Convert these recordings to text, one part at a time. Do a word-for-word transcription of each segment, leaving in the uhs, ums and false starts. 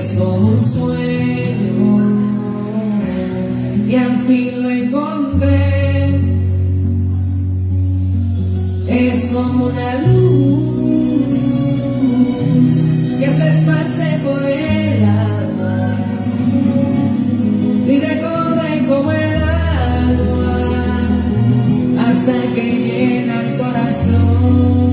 es como un sueño y al fin lo encontré. Es como una luz que se esparce por el alma y recorre como el agua hasta que llena el corazón.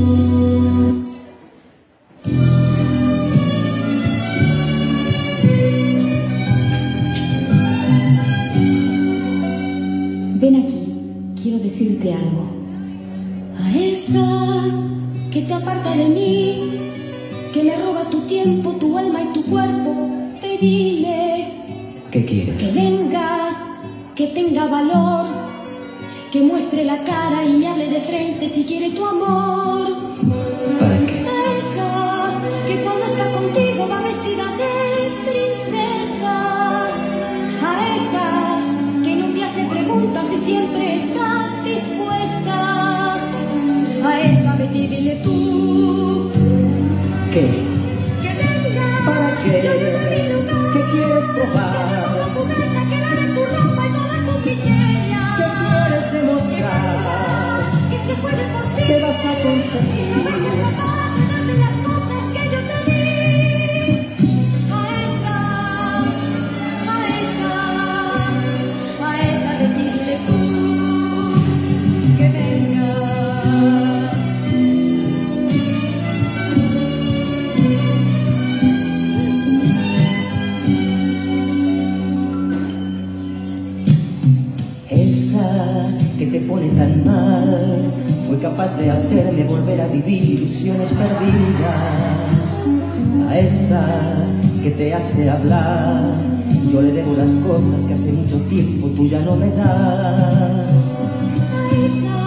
Ven aquí, quiero decirte algo. A esa que te aparta de mí, que me roba tu tiempo, tu alma y tu cuerpo, te dile. ¿Qué quieres? Que venga, que tenga valor, que muestre la cara y me hable de frente si quiere tu amor. ¿Para qué? A esa que cuando está contigo va vestida de princesa. A esa que no te hace preguntas y siempre está dispuesta. A esa vete y dile tú. ¿Qué? Que venga. ¿Para qué? Yo te doy mi lugar. ¿Qué quieres probar? Tu mesa, que lave tu ropa y todas tus miserias. ¿Qué quieres demostrar? Que se puede por ti. ¿Qué vas a conseguir? No seas capaz de darte las cosas que yo te di. A esa, a esa, a esa te dile tú. Que venga. Esa que te pone tan mal fue capaz de hacerme volver a vivir ilusiones perdidas. A esa que te hace hablar, yo le debo las cosas que hace mucho tiempo tú ya no me das. A esa